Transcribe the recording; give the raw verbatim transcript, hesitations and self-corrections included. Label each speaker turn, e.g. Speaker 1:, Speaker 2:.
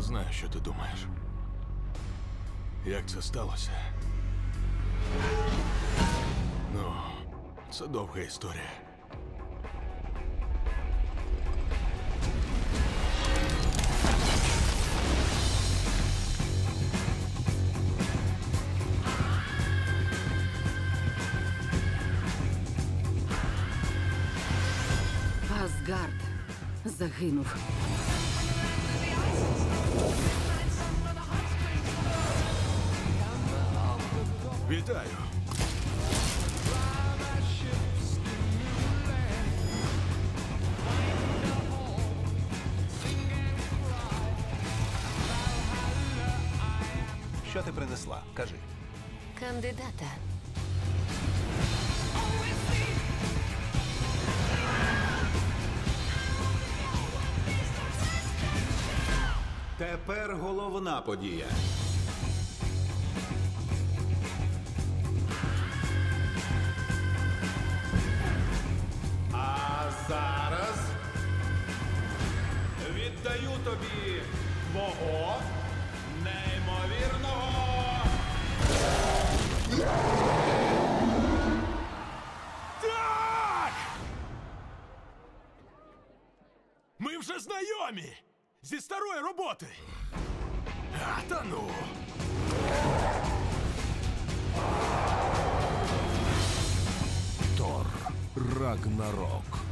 Speaker 1: Я знаю, що ти думаєш. Як це сталося? Ну, це довга історія.
Speaker 2: Асгард загинув.
Speaker 1: Вітаю!
Speaker 3: Що ти принесла? Кажи.
Speaker 4: Кандидата.
Speaker 3: Тепер головна подія. А зараз віддаю тобі твого неймовірного.
Speaker 1: Так! Ми вже знайомі! Зі старої роботи! А, та ну! Тор Рагнарок.